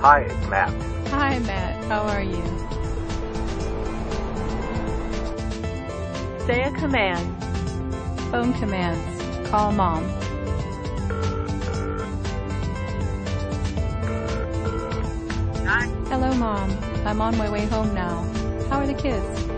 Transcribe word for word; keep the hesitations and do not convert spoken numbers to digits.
Hi, it's Matt. Hi, Matt. How are you? Say a command. Phone commands. Call Mom. Hi. Hello, Mom. I'm on my way home now. How are the kids?